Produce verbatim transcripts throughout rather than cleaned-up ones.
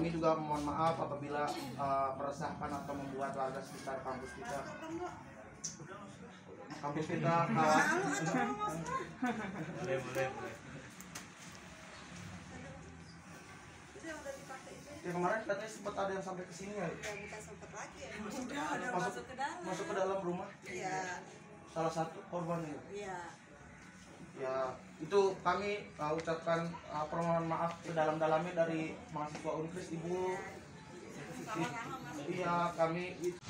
kami juga mohon maaf apabila uh, meresahkan atau membuat warga sekitar kampus kita. Kampus kita uh, boleh, boleh, boleh. Ya kemarin katanya sempat ada yang sampai ke sini ya? Ya bukan sempat lagi ya. Sudah ada masuk, masuk ke dalam. Masuk ke dalam rumah? Iya. Salah satu korban ya? Iya. Ya, itu kami uh, ucapkan uh, permohonan maaf sedalam-dalamnya dari mahasiswa Unkris, Ibu. Iya, kami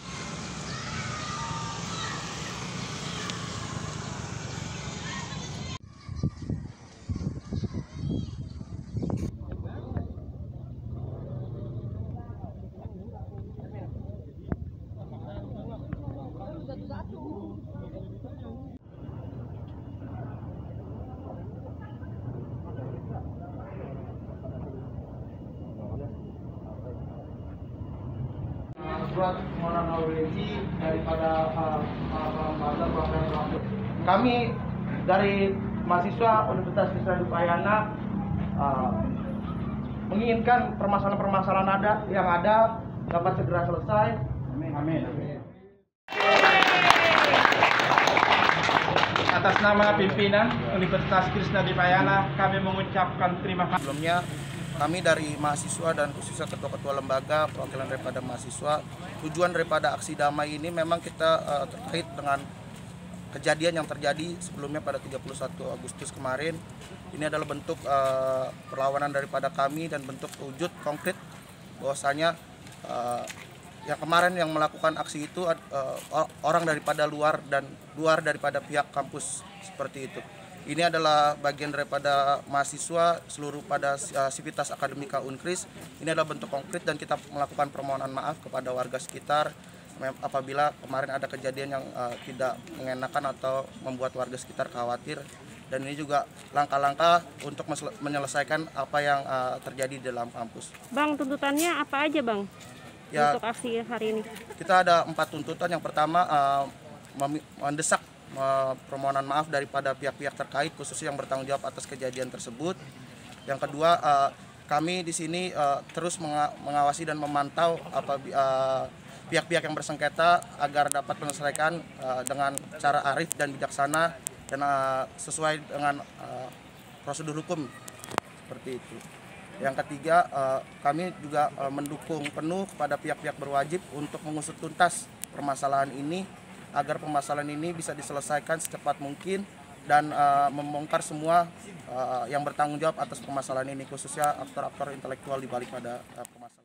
buat orang Aureli daripada lembaga uh, kami dari mahasiswa Universitas Krishna Dipayana uh, menginginkan permasalahan-permasalahan ada yang ada dapat segera selesai. Amin. Amin. Atas nama pimpinan Universitas Krishna Dipayana, kami mengucapkan terima kasih. Sebelumnya, kami dari mahasiswa dan khususnya ketua-ketua lembaga perwakilan daripada mahasiswa, tujuan daripada aksi damai ini memang kita uh, terkait dengan kejadian yang terjadi sebelumnya pada tiga puluh satu Agustus kemarin. Ini adalah bentuk uh, perlawanan daripada kami dan bentuk wujud konkret bahwasanya uh, yang kemarin yang melakukan aksi itu uh, orang daripada luar dan luar daripada pihak kampus seperti itu. Ini adalah bagian daripada mahasiswa seluruh pada uh, Sivitas Akademika Unkris. Ini adalah bentuk konkret dan kita melakukan permohonan maaf kepada warga sekitar apabila kemarin ada kejadian yang uh, tidak mengenakan atau membuat warga sekitar khawatir. Dan ini juga langkah-langkah untuk menyelesaikan apa yang uh, terjadi di dalam kampus. Bang, tuntutannya apa aja, Bang? Ya, untuk aksi hari ini. Kita ada empat tuntutan. Yang pertama uh, mendesak permohonan maaf daripada pihak-pihak terkait khususnya yang bertanggung jawab atas kejadian tersebut. Yang kedua, uh, kami di sini uh, terus mengawasi dan memantau apa uh, pihak-pihak yang bersengketa agar dapat menyelesaikan uh, dengan cara arif dan bijaksana dan uh, sesuai dengan uh, prosedur hukum seperti itu. Yang ketiga, uh, kami juga uh, mendukung penuh kepada pihak-pihak berwajib untuk mengusut tuntas permasalahan ini agar permasalahan ini bisa diselesaikan secepat mungkin dan uh, membongkar semua uh, yang bertanggung jawab atas permasalahan ini, khususnya aktor-aktor intelektual di balik pada uh, permasalahan.